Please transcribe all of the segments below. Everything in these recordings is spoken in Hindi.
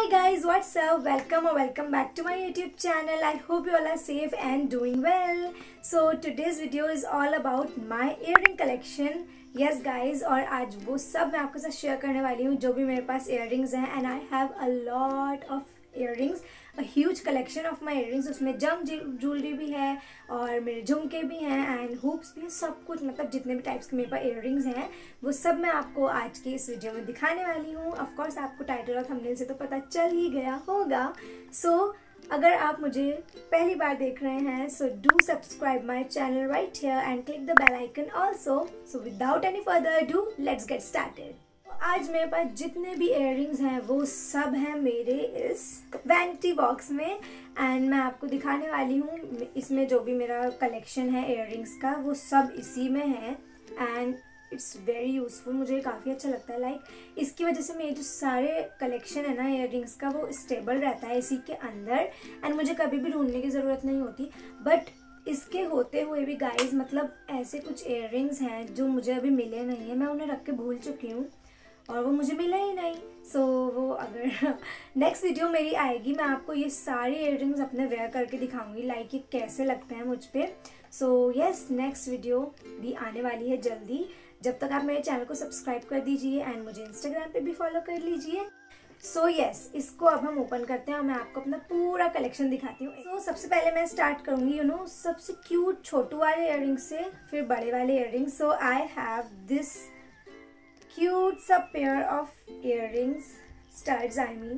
Hi guys, what's up? Welcome or welcome back to my YouTube channel. I hope you all are safe and doing well. So today's video is all about my earring collection. Yes guys, और आज वो सब मैं आपके साथ शेयर करने वाली हूँ जो भी मेरे पास earrings हैं and I have a lot of earrings, a huge collection of my earrings. उसमें जंग ज्वेलरी भी है और मेरे झुमके भी हैं एंड हुप्स भी हैं, सब कुछ मतलब जितने भी टाइप्स के मेरे पास earrings हैं वो सब मैं आपको आज के इस वीडियो में दिखाने वाली हूँ. ऑफ कोर्स आपको टाइटल और थंबनेल से तो पता चल ही गया होगा. सो अगर आप मुझे पहली बार देख रहे हैं so do subscribe my channel right here and click the bell icon also. So without any further do let's get started. आज मेरे पास जितने भी इयररिंग्स हैं वो सब हैं मेरे इस वैनिटी बॉक्स में एंड मैं आपको दिखाने वाली हूँ. इसमें जो भी मेरा कलेक्शन है इयररिंग्स का वो सब इसी में है एंड इट्स वेरी यूजफुल. मुझे काफ़ी अच्छा लगता है. लाइक इसकी वजह से मेरे जो सारे कलेक्शन है ना इयररिंग्स का वो स्टेबल रहता है इसी के अंदर एंड मुझे कभी भी ढूंढने की ज़रूरत नहीं होती. बट इसके होते हुए भी गाइज मतलब ऐसे कुछ इयररिंग्स हैं जो मुझे अभी मिले नहीं है. मैं उन्हें रख के भूल चुकी हूँ और वो मुझे मिला ही नहीं. सो वो अगर नेक्स्ट वीडियो मेरी आएगी मैं आपको ये सारे इयररिंग्स अपने वेयर करके दिखाऊंगी लाइक ये कैसे लगते हैं मुझ पे. सो यस, नेक्स्ट वीडियो भी आने वाली है जल्दी. जब तक आप मेरे चैनल को सब्सक्राइब कर दीजिए एंड मुझे इंस्टाग्राम पे भी फॉलो कर लीजिए. सो यस, इसको अब हम ओपन करते हैं और मैं आपको अपना पूरा कलेक्शन दिखाती हूँ. सो सबसे पहले मैं स्टार्ट करूँगी सबसे क्यूट छोटू वाले इयररिंग से, फिर बड़े वाले earring. So I have this cute sub pair of earrings, studs I mean,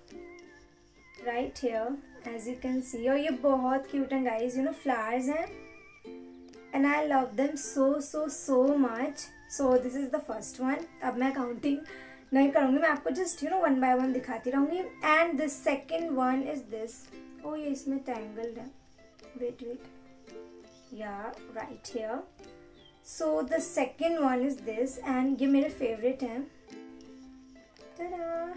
right here as you can see. और ये बहुत cute हैं guys, flowers हैं and I love them so much. So this is the first one. अब मैं counting नहीं करूँगी, मैं आपको just one by one दिखाती रहूँगी. And the second one is this. oh ये इसमें tangled है, wait yeah, right here. So the second one is this and ये मेरे favorite हैं. Ta-da!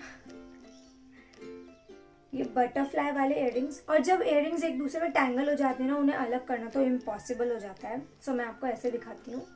ये बटरफ्लाई वाले इयररिंग्स. और जब इयररिंग्स एक दूसरे में टैंगल हो जाते हैं ना उन्हें अलग करना तो इम्पॉसिबल हो जाता है. सो मैं आपको ऐसे दिखाती हूँ.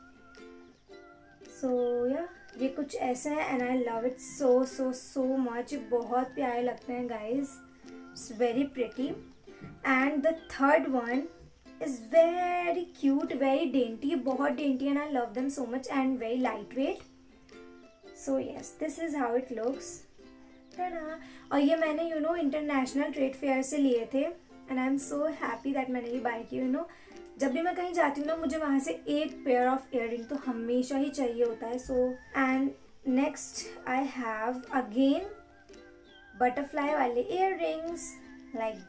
सो या ये कुछ ऐसे हैं and I love it so much. ये बहुत प्यारे लगते हैं guys. It's very pretty. And the third one is very cute, very dainty. बहुत dainty and I love them so much and very lightweight. So yes, this is how it looks. Ta-da! और ये मैंने इंटरनेशनल ट्रेड फेयर से लिए थे and I'm so happy that मैंने ये बाय की. जब भी मैं कहीं जाती हूँ ना मुझे वहाँ से एक पेयर ऑफ इयररिंग तो हमेशा ही चाहिए होता है. So and next I have again butterfly वाले earrings like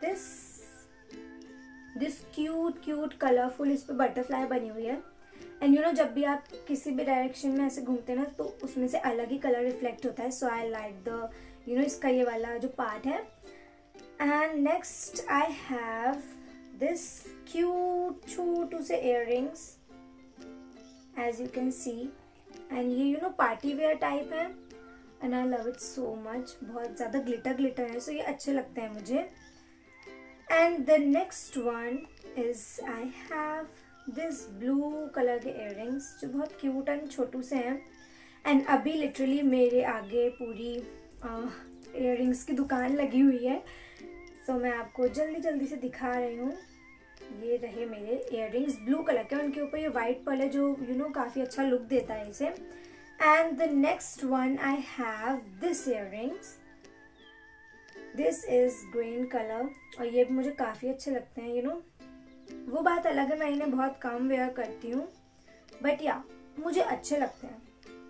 this cute colourful. इस पे बटरफ्लाई बनी हुई है एंड जब भी आप किसी भी डायरेक्शन में ऐसे घूमते हैं ना तो उसमें से अलग ही कलर रिफ्लेक्ट होता है. सो आई लाइक द इसका ये वाला जो पार्ट है. And next I have this cute छोटू से earrings as you can see and ये पार्टी वेयर टाइप है and I love it so much. बहुत ज़्यादा ग्लिटर है सो ये अच्छे लगते हैं मुझे. And the next one is I have this blue color के earrings जो बहुत cute and छोटू से हैं and अभी literally मेरे आगे पूरी earrings की दुकान लगी हुई है. so मैं आपको जल्दी से दिखा रही हूँ. ये रहे मेरे earrings blue color के, उनके ऊपर ये white pearl है जो काफ़ी अच्छा look देता है इसे. and the next one I have this earrings. This is green colour और ये भी मुझे काफ़ी अच्छे लगते हैं. वो बात अलग है मैं इन्हें बहुत कम वेयर करती हूँ बट या मुझे अच्छे लगते हैं.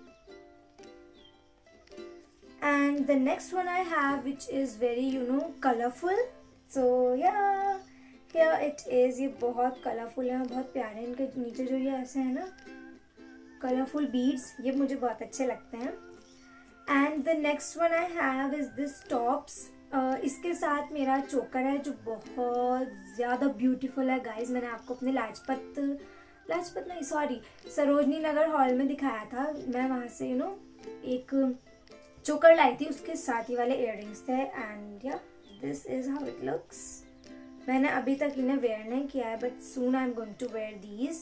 And the next one I have which is very colourful. So yeah here it is. ये बहुत कलरफुल है, बहुत प्यारे. इनके नीचे जो ये ऐसे है ना कलरफुल बीड्स ये मुझे बहुत अच्छे लगते हैं. And the next one I have is this tops. इसके साथ मेरा चोकर है जो बहुत ज़्यादा ब्यूटीफुल है गाइज. मैंने आपको अपने लाजपत नहीं सॉरी सरोजनी नगर हॉल में दिखाया था. मैं वहाँ से एक चोकर लाई थी, उसके साथ ही वाले इयररिंग्स थे and yeah this is how it looks. मैंने अभी तक इन्हें वेयर नहीं किया है but soon I am going to wear these.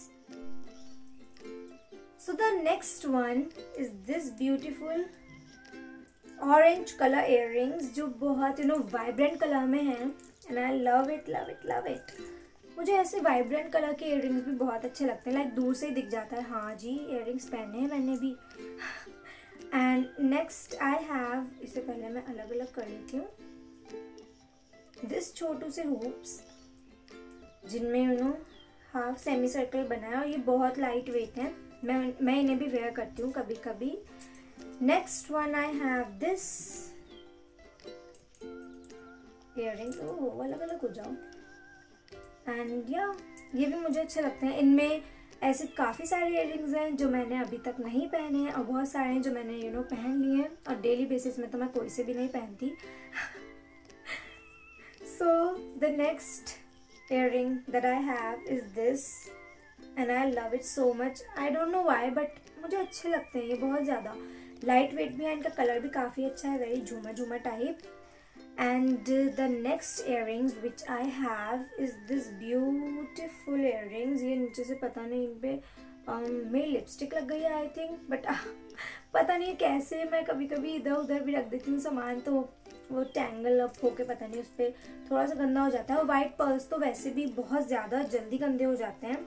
So the next one is this beautiful orange colour earrings जो बहुत वाइब्रेंट कलर में हैं and I love it love it love it. मुझे ऐसे वाइब्रेंट कलर के इयररिंग्स भी बहुत अच्छे लगते हैं, लाइक दूर से ही दिख जाता है हाँ जी इयररिंग्स पहने हैं मैंने भी। एंड नेक्स्ट आई हैव, इससे पहले मैं अलग अलग कर लेती हूँ, दिस छोटू से हुप्स जिनमें हाफ सेमी सर्कल बनाया और ये बहुत लाइट वेट है, मैं इन्हें भी वेयर करती हूँ कभी कभी। Next one I have this earrings, oh अलग अलग हो जाओ। एंड या ये भी मुझे अच्छे लगते हैं। इनमें ऐसे काफ़ी सारे इयररिंग्स हैं जो मैंने अभी तक नहीं पहने हैं और बहुत सारे हैं जो मैंने पहन लिए हैं और डेली बेसिस में तो मैं कोई से भी नहीं पहनती। So the next earring that I have is this and I love it so much. I don't know why but मुझे अच्छे लगते हैं ये बहुत ज़्यादा। लाइट वेट भी है, इनका कलर भी काफ़ी अच्छा है, वेरी झूमर झूमर type. And the next earrings which I have is this beautiful earrings। ये नीचे से पता नहीं इन पे मेरी लिपस्टिक लग गई है आई थिंक, बट पता नहीं कैसे मैं कभी कभी इधर उधर भी रख देती हूँ सामान तो वो टैंगल अप होके पता नहीं उस पर थोड़ा सा गंदा हो जाता है। और वाइट पर्ल्स तो वैसे भी बहुत ज़्यादा जल्दी गंदे हो जाते हैं।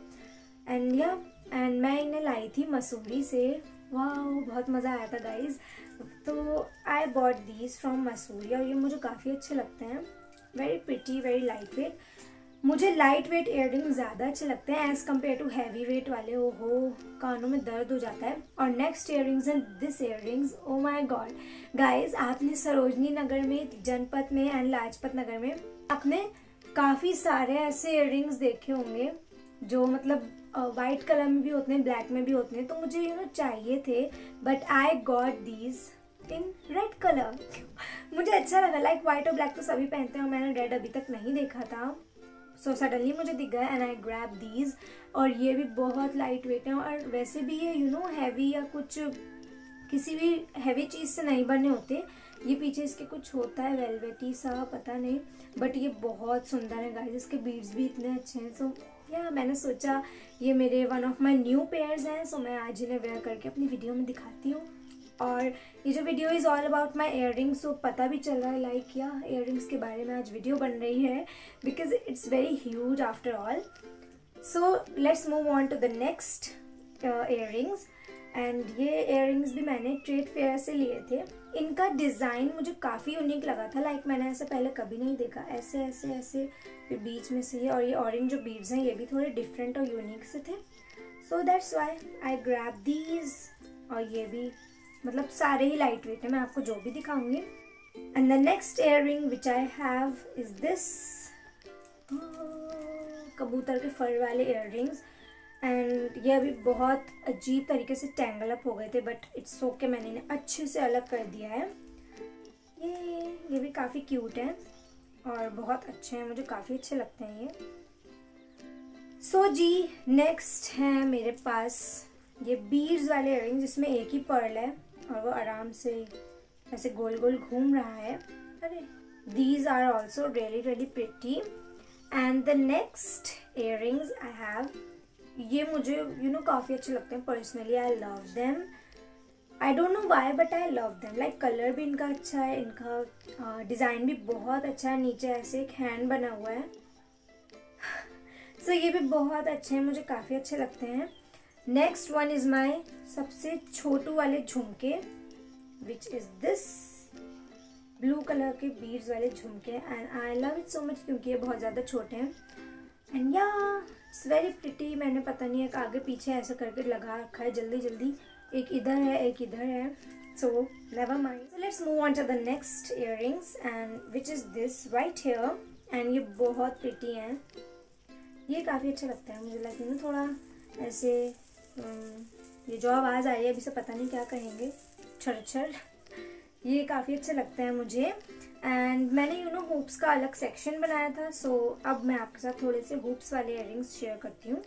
एंड मैं इन्हें लाई थी मसूरी से, वाह बहुत मज़ा आया था गाइज। तो I bought these from Mussoorie और ये मुझे काफ़ी अच्छे लगते हैं, very pretty very light weight. मुझे लाइट वेट इयररिंग ज़्यादा अच्छे लगते हैं as compare to heavy weight वाले, ओहो कानों में दर्द हो जाता है। और next earrings and this earrings, oh my god guys, आपने सरोजनी नगर में, जनपथ में एंड लाजपत नगर में आपने काफ़ी सारे ऐसे इयररिंग्स देखे होंगे जो मतलब वाइट कलर में भी होते हैं, ब्लैक में भी होते हैं। तो मुझे चाहिए थे but I got these in red colour. मुझे अच्छा लगा, लाइक वाइट और ब्लैक तो सभी पहनते हैं और मैंने रेड अभी तक नहीं देखा था, सो सडनली मुझे दिख गया एंड आई ग्रैब दीज। और ये भी बहुत लाइट वेट है और वैसे भी ये हैवी या कुछ किसी भी हैवी चीज़ से नहीं बने होते। ये पीछे इसके कुछ होता है वेलवेटी सा, पता नहीं, बट ये बहुत सुंदर है गाइस, इसके बीड्स भी इतने अच्छे हैं। सो या मैंने सोचा ये मेरे one of my new pairs हैं, सो मैं आज इन्हें वेयर करके अपनी वीडियो में दिखाती हूँ। और ये जो video is all about my earrings, so पता भी चल रहा है लाइक या इयररिंग्स के बारे में आज वीडियो बन रही है because it's very huge after all. So let's move on to the next earrings. And ये इयररिंग्स भी मैंने ट्रेड फेयर से लिए थे। इनका डिज़ाइन मुझे काफ़ी यूनिक लगा था, लाइक मैंने ऐसे पहले कभी नहीं देखा, ऐसे ऐसे ऐसे फिर बीच में से और ये ऑरेंज जो बीड्स हैं ये भी थोड़े डिफरेंट और यूनिक से थे। So that's why I grab these. और ये भी मतलब सारे ही लाइट वेट है, मैं आपको जो भी दिखाऊंगी। And the next earring which I have is this कबूतर के फर वाले इयररिंग्स। एंड ये अभी बहुत अजीब तरीके से टैंगल अप हो गए थे बट इट्स ओके, मैंने इन्हें अच्छे से अलग कर दिया है। ये भी काफ़ी क्यूट है और बहुत अच्छे हैं, मुझे काफ़ी अच्छे लगते हैं ये। सो जी नेक्स्ट है मेरे पास ये बीड्स वाले इयररिंग्स जिसमें एक ही पर्ल है और वो आराम से ऐसे गोल गोल घूम रहा है। अरे these are also really really pretty. And the next earrings I have, ये मुझे काफ़ी अच्छे लगते हैं personally, I love them. I don't know why but I love them, like colour भी इनका अच्छा है, इनका डिज़ाइन भी बहुत अच्छा है, नीचे ऐसे एक हैंड बना हुआ है। सो ये भी बहुत अच्छे हैं, मुझे काफ़ी अच्छे लगते हैं। नेक्स्ट वन इज माई सबसे छोटू वाले झुमके which is this blue colour के बीड्स वाले झुमके and I love it so much क्योंकि ये बहुत ज़्यादा छोटे हैं। एंड या इट्स वेरी प्रिटी। मैंने पता नहीं एक आगे पीछे ऐसा करके लगा रखा है जल्दी जल्दी, एक इधर है एक इधर है, so never mind. So let's move on to the next earrings and which is this right here. And ये बहुत प्रिटी हैं, ये काफ़ी अच्छा लगता है मुझे, लगता है थोड़ा ऐसे ये जो आवाज़ आ रही है अभी से पता नहीं क्या कहेंगे, छर छर, ये काफ़ी अच्छे लगते हैं मुझे। एंड मैंने हुप्स का अलग सेक्शन बनाया था, सो अब मैं आपके साथ थोड़े से हुप्स वाले इयररिंग्स शेयर करती हूँ।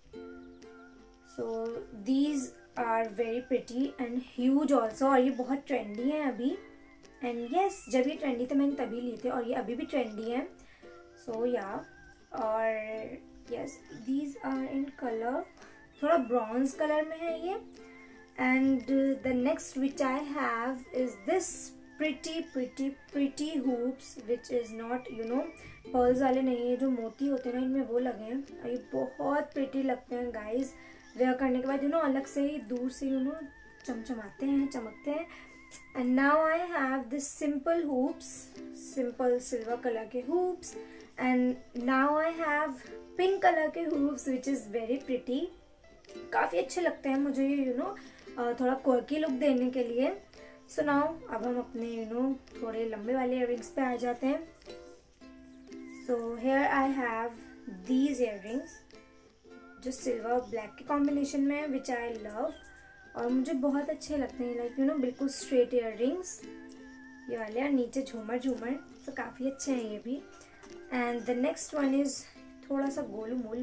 So these are very pretty and huge also, और ये बहुत ट्रेंडी हैं अभी। एंड यस, जब ये ट्रेंडी थे मैंने तभी लिए थे और ये अभी भी ट्रेंडी हैं। सो या, और yes these are in colour, थोड़ा ब्रॉन्ज कलर में है ये। And the next which I have is this pretty hoops which is not pearls वाले नहीं है, जो मोती होते हैं ना इनमें वो लगे हैं और ये बहुत प्रिटी लगते हैं गाइज। वेयर करने के बाद अलग से ही दूर से चमचमाते हैं, चमकते हैं। And now I have this simple hoops, simple silver colour के hoops. And now I have pink colour के hoops which is very pretty. काफ़ी अच्छे लगते हैं मुझे ये थोड़ा क्वर्की लुक देने के लिए। सो नाउ अब हम अपने थोड़े लंबे वाले इयररिंग्स पे आ जाते हैं। So here I have these earrings जो सिल्वर और ब्लैक के कॉम्बिनेशन में है, विच आई लव और मुझे बहुत अच्छे लगते हैं। लाइक बिल्कुल स्ट्रेट इयररिंग्स ये वाले, और नीचे झूमर झूमर, तो काफ़ी अच्छे हैं ये भी। And the next one is थोड़ा सा गोलू मोलू।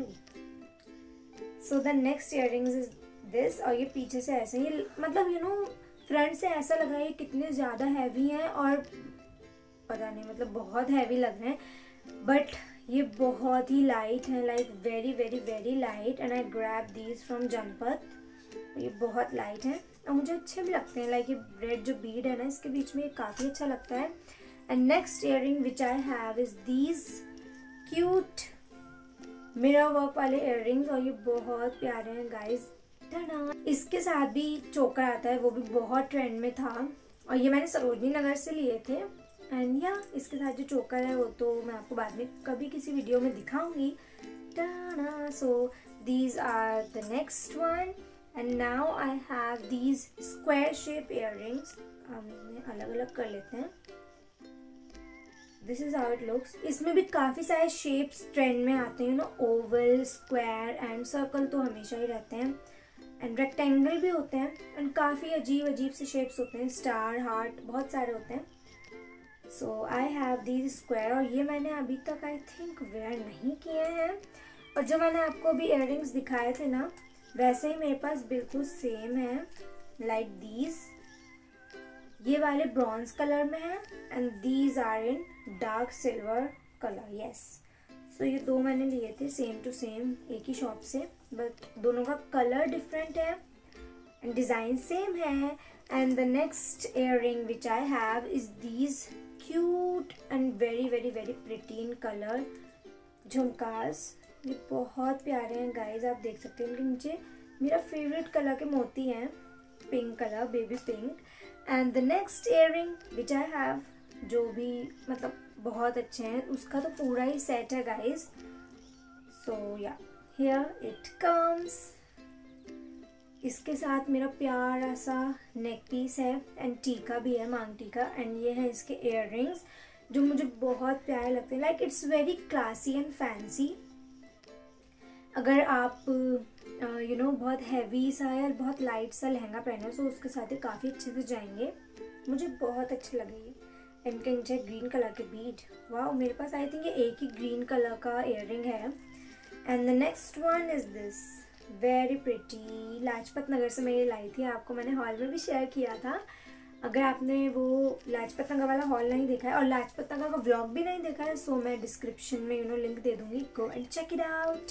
So the next earrings is this, और ये पीछे से ऐसे ही फ्रंट से ऐसा लग रहा है ये कितने ज़्यादा हैवी हैं और पता नहीं बहुत हैवी लग रहे हैं, बट ये बहुत ही लाइट है, like very very very light. And I grab these from Janpath. ये बहुत लाइट है और मुझे अच्छे भी लगते हैं। लाइक ये रेड जो बीड है ना इसके बीच में, ये काफ़ी अच्छा लगता है। And next earring which I have is these cute mirror work वाले इयररिंग्स, और ये बहुत प्यारे हैं गाइज। इसके साथ भी चोकर आता है, वो भी बहुत ट्रेंड में था और ये मैंने सरोजनी नगर से लिए थे। एंड या इसके साथ जो चोकर है वो तो मैं आपको बाद में कभी किसी वीडियो में दिखाऊंगी। So these are the next one. And now I have these square shape earrings. हम इन्हें अलग अलग कर लेते हैं। This is how it looks. इसमें भी काफ़ी सारे शेप्स ट्रेंड में आते हैं ओवल, स्क्वायर एंड सर्कल तो हमेशा ही रहते हैं, एंड रेक्टेंगल भी होते हैं, एंड काफ़ी अजीब अजीब से शेप्स होते हैं, स्टार, हार्ट, बहुत सारे होते हैं। So I have these square, और ये मैंने अभी तक आई थिंक वेयर नहीं किए हैं। और जो मैंने आपको अभी इयररिंग्स दिखाए थे ना, वैसे ही मेरे पास बिल्कुल सेम है, लाइक दीज। ये वाले ब्रॉन्ज कलर में है and these are in dark silver colour. Yes, so ये दो मैंने लिए थे सेम टू सेम एक ही शॉप से, बट दोनों का कलर डिफरेंट है एंड डिज़ाइन सेम है। And the next earring which I have is these cute and very very very pretty in colour झुमकास। ये बहुत प्यारे हैं गाइज, आप देख सकते हैं। इनके नीचे मेरा फेवरेट कलर के मोती हैं, pink colour, baby pink. And the next earring which I have, जो भी बहुत अच्छे हैं, उसका तो पूरा ही सेट है guys. So yeah here it comes. इसके साथ मेरा प्यारा सा नेक पीस है एंड टीका भी है, मांग टीका। एंड ये है इसके इयररिंग्स जो मुझे बहुत प्यारे लगते हैं। Like it's very classy and fancy. अगर आप बहुत हैवी सा या बहुत लाइट सा लहंगा पहनो तो उसके साथ ही काफ़ी अच्छे से जाएंगे। मुझे बहुत अच्छे लगे ये। इनके नीचे ग्रीन कलर के बीड, वाह। मेरे पास आई थिंक ये एक ही ग्रीन कलर का इयररिंग है। And the next one is this very pretty. Lajpat Nagar से मैं ये लाई थी, आपको मैंने हॉल में भी शेयर किया था। अगर आपने वो लाजपत नगर वाला हॉल नहीं देखा है और लाजपत नगर का व्लॉग भी नहीं देखा है, सो मैं डिस्क्रिप्शन में लिंक दे दूंगी, go and check it out.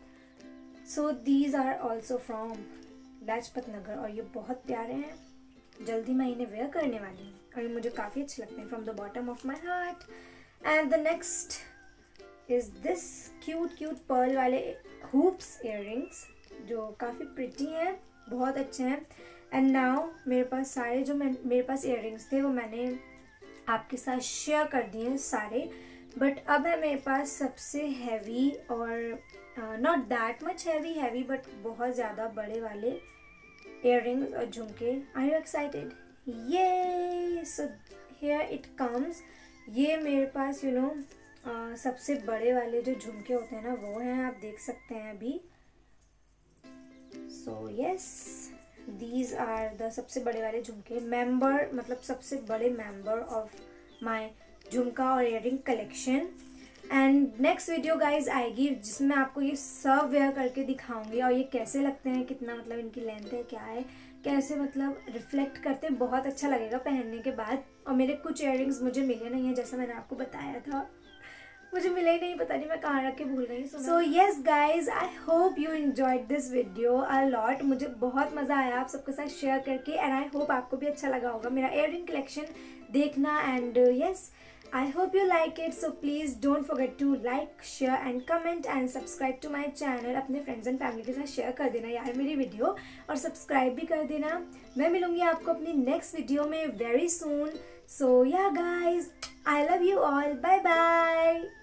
So these are also from Lajpat Nagar और ये बहुत प्यारे हैं। जल्दी मैं इन्हें वेयर करने वाली हूँ और ये मुझे काफ़ी अच्छे लगते हैं from the bottom of my heart. And the next is this cute cute pearl वाले हुप्स इयररिंग्स जो काफ़ी प्रिटी हैं, बहुत अच्छे हैं। एंड नाउ मेरे पास सारे जो मेरे पास इयररिंग्स थे वो मैंने आपके साथ शेयर कर दिए हैं सारे। बट अब है मेरे पास सबसे हैवी और not that much heavy but बहुत ज़्यादा बड़े वाले इयररिंग्स और झुमके। Are you excited? ये सो हियर इट कम्स। ये मेरे पास सबसे बड़े वाले जो झुमके होते हैं ना वो हैं, आप देख सकते हैं अभी। So yes, these are the सबसे बड़े वाले झुमके। मेंबर सबसे बड़े मेंबर ऑफ माय झुमका और earring collection. And next video guys आएगी जिसमें आपको ये सब वेयर करके दिखाऊंगी और ये कैसे लगते हैं, कितना इनकी लेंथ है, क्या है, कैसे रिफ्लेक्ट करते हैं। बहुत अच्छा लगेगा पहनने के बाद। और मेरे कुछ इयररिंग्स मुझे मिले नहीं है जैसा मैंने आपको बताया था, मुझे मिला ही नहीं, पता नहीं मैं कहाँ रख के भूल गई। So yes guys, I hope you enjoyed this video a lot. मुझे बहुत मज़ा आया आप सबके साथ शेयर करके एंड आई होप आपको भी अच्छा लगा होगा मेरा इयररिंग कलेक्शन देखना। And yes, I hope you like it, so please don't forget to like, share and comment and subscribe to my channel। अपने friends and family के साथ share कर देना यार मेरी वीडियो, और subscribe भी कर देना। मैं मिलूंगी आपको अपनी next वीडियो में very soon। So yeah guys, I love you all, bye bye।